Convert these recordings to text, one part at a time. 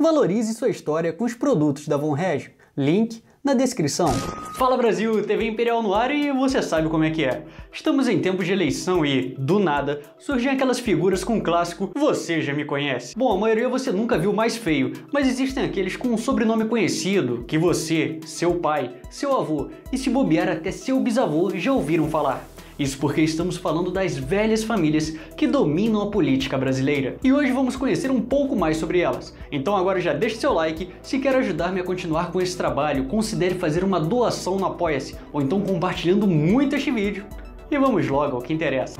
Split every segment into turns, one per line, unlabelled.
Valorize sua história com os produtos da Von Regio. Link na descrição. Fala Brasil, TV Imperial no ar e você sabe como é que é. Estamos em tempos de eleição e, do nada, surgem aquelas figuras com o clássico "você já me conhece". Bom, a maioria você nunca viu mais feio, mas existem aqueles com um sobrenome conhecido que você, seu pai, seu avô e se bobear até seu bisavô já ouviram falar. Isso porque estamos falando das velhas famílias que dominam a política brasileira. E hoje vamos conhecer um pouco mais sobre elas. Então agora já deixe seu like, se quer ajudar-me a continuar com esse trabalho, considere fazer uma doação no Apoia-se, ou então compartilhando muito este vídeo. E vamos logo ao que interessa.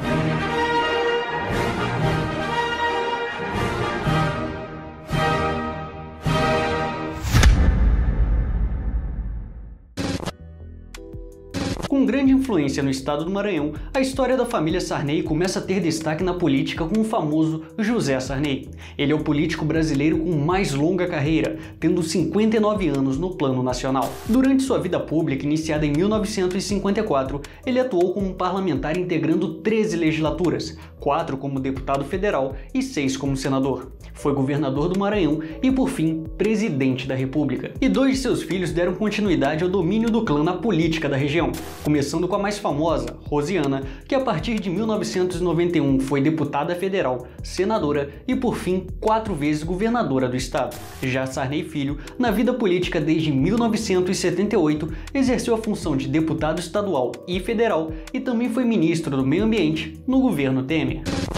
Com grande influência no estado do Maranhão, a história da família Sarney começa a ter destaque na política com o famoso José Sarney. Ele é o político brasileiro com mais longa carreira, tendo 59 anos no plano nacional. Durante sua vida pública, iniciada em 1954, ele atuou como parlamentar integrando 13 legislaturas, 4 como deputado federal e 6 como senador. Foi governador do Maranhão e, por fim, presidente da República. E 2 de seus filhos deram continuidade ao domínio do clã na política da região, começando com a mais famosa, Rosiana, que a partir de 1991 foi deputada federal, senadora e, por fim, 4 vezes governadora do estado. Já Sarney Filho, na vida política desde 1978, exerceu a função de deputado estadual e federal e também foi ministro do Meio Ambiente no governo Temer.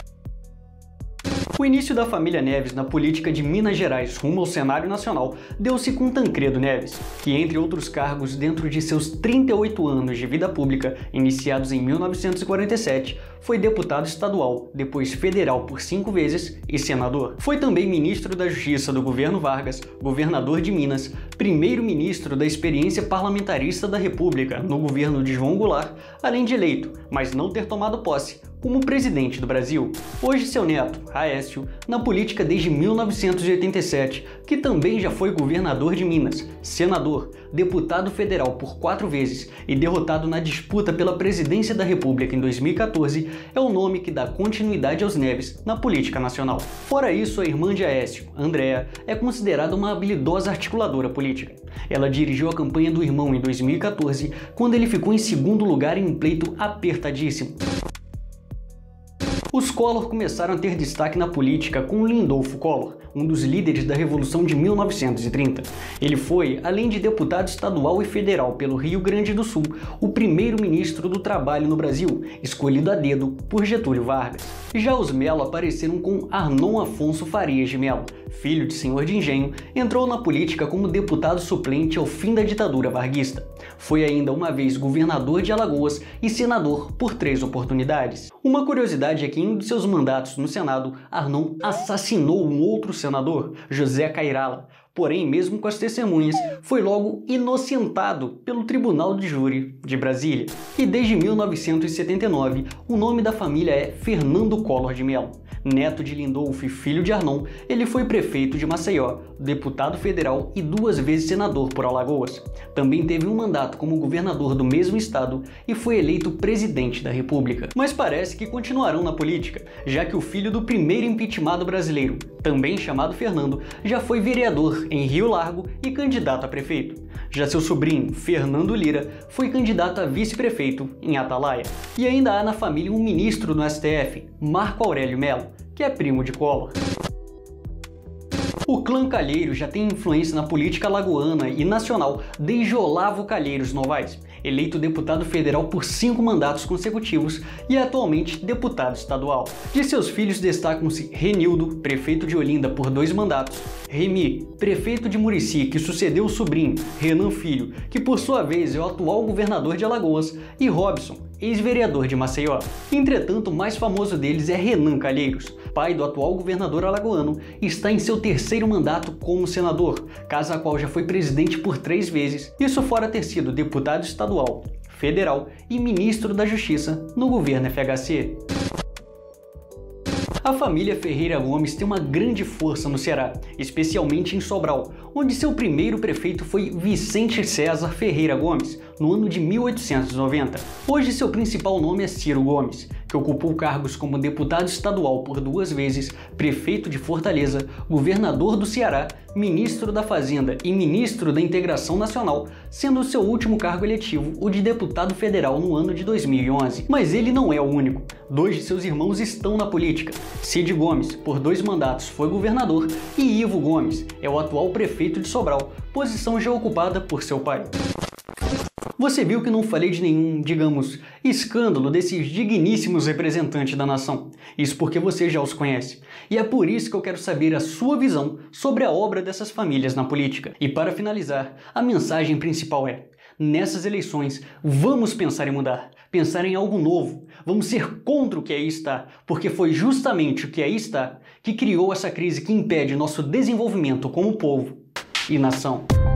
O início da família Neves na política de Minas Gerais rumo ao cenário nacional deu-se com Tancredo Neves, que, entre outros cargos dentro de seus 38 anos de vida pública, iniciados em 1947, foi deputado estadual, depois federal por 5 vezes e senador. Foi também ministro da Justiça do governo Vargas, governador de Minas, primeiro-ministro da experiência parlamentarista da República no governo de João Goulart, além de eleito, mas não ter tomado posse, como presidente do Brasil. Hoje seu neto, Aécio, na política desde 1987, que também já foi governador de Minas, senador, deputado federal por 4 vezes e derrotado na disputa pela presidência da República em 2014, é o nome que dá continuidade aos Neves na política nacional. Fora isso, a irmã de Aécio, Andréa, é considerada uma habilidosa articuladora política. Ela dirigiu a campanha do irmão em 2014, quando ele ficou em segundo lugar em um pleito apertadíssimo. Os Collor começaram a ter destaque na política com Lindolfo Collor, um dos líderes da Revolução de 1930. Ele foi, além de deputado estadual e federal pelo Rio Grande do Sul, o primeiro-ministro do Trabalho no Brasil, escolhido a dedo por Getúlio Vargas. Já os Melo apareceram com Arnon Afonso Farias de Melo, filho de senhor de engenho, entrou na política como deputado suplente ao fim da ditadura varguista. Foi ainda uma vez governador de Alagoas e senador por 3 oportunidades. Uma curiosidade é que em um de seus mandatos no Senado, Arnon assassinou um outro senador, José Cairala. Porém, mesmo com as testemunhas, foi logo inocentado pelo Tribunal de Júri de Brasília. E desde 1979, o nome da família é Fernando Collor de Mello. Neto de Lindolfo e filho de Arnon, ele foi prefeito de Maceió, deputado federal e 2 vezes senador por Alagoas. Também teve um mandato como governador do mesmo estado e foi eleito presidente da República. Mas parece que continuarão na política, já que o filho do primeiro impeachmentado brasileiro, também chamado Fernando, já foi vereador em Rio Largo e candidato a prefeito. Já seu sobrinho, Fernando Lira, foi candidato a vice-prefeito em Atalaia. E ainda há na família um ministro no STF, Marco Aurélio Mello, que é primo de Collor. O clã Calheiro já tem influência na política alagoana e nacional desde Olavo Calheiros Novaes, eleito deputado federal por 5 mandatos consecutivos e é atualmente deputado estadual. De seus filhos destacam-se Renildo, prefeito de Olinda por 2 mandatos, Remy, prefeito de Murici, que sucedeu o sobrinho, Renan Filho, que por sua vez é o atual governador de Alagoas, e Robson, ex-vereador de Maceió. Entretanto, o mais famoso deles é Renan Calheiros, pai do atual governador alagoano, e está em seu 3º mandato como senador, casa a qual já foi presidente por 3 vezes, isso fora ter sido deputado estadual, federal e ministro da Justiça no governo FHC. A família Ferreira Gomes tem uma grande força no Ceará, especialmente em Sobral, onde seu primeiro prefeito foi Vicente César Ferreira Gomes, no ano de 1890. Hoje seu principal nome é Ciro Gomes, que ocupou cargos como deputado estadual por 2 vezes, prefeito de Fortaleza, governador do Ceará, ministro da Fazenda e ministro da Integração Nacional, sendo seu último cargo eletivo o de deputado federal no ano de 2011. Mas ele não é o único. 2 de seus irmãos estão na política. Cid Gomes, por 2 mandatos, foi governador, e Ivo Gomes é o atual prefeito de Sobral, posição já ocupada por seu pai. Você viu que não falei de nenhum, digamos, escândalo desses digníssimos representantes da nação. Isso porque você já os conhece. E é por isso que eu quero saber a sua visão sobre a obra dessas famílias na política. E para finalizar, a mensagem principal é: nessas eleições, vamos pensar em mudar, pensar em algo novo. Vamos ser contra o que aí está, porque foi justamente o que aí está que criou essa crise que impede nosso desenvolvimento como povo e nação.